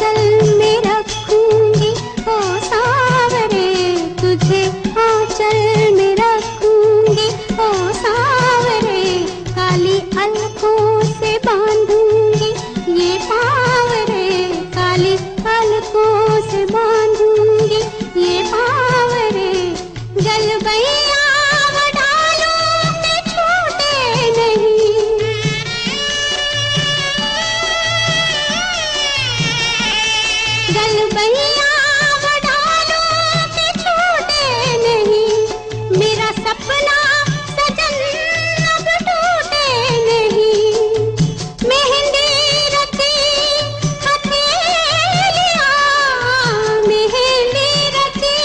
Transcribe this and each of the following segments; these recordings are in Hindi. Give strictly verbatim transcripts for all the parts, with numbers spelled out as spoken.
आंचल में रखूंगी ओ सांवरे, तुझे आंचल में रखूंगी ओ सांवरे, काली अलकों से बांधूंगी ये पाँव रे, काली अलकों से बांधूंगी ये पाँव रे, गलबैया डालूं के छूटे नहीं, गलबैया डालूं के छूटे नहीं, मेरा सपना सजन अब टूटे नहीं, मेहंदी रची हथेलियां, मेहंदी रची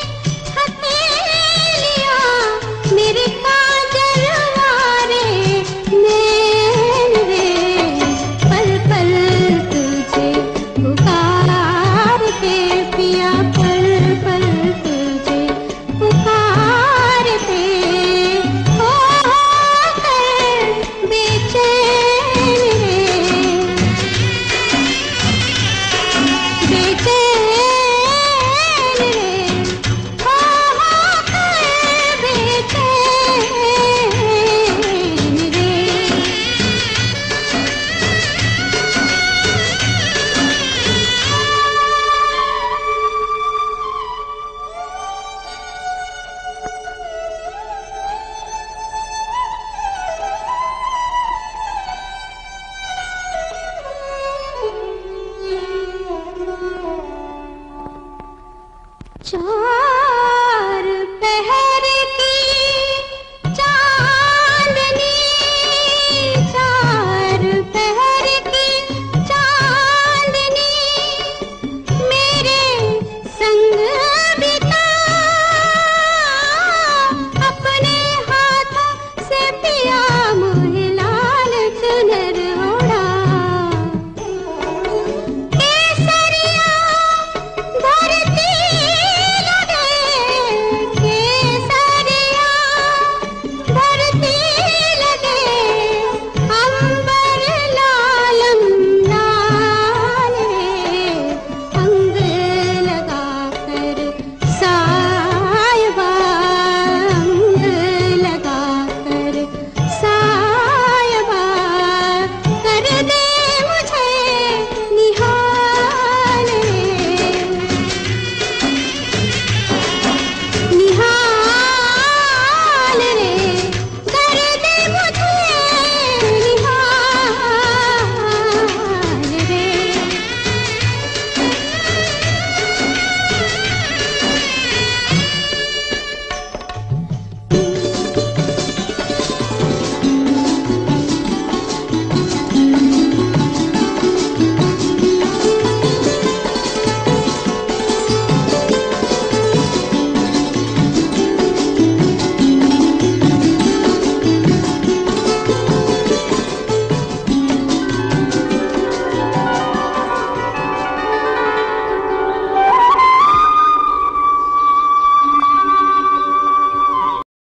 हथेलियां, मेरे काजल वारे नैन रे, पल पल तुझे पुकारते पिया, पल पल तुझे पुकारते, हो कर बेचैन रे, बेचैन रे, हो कर बेचैन रे। चाँद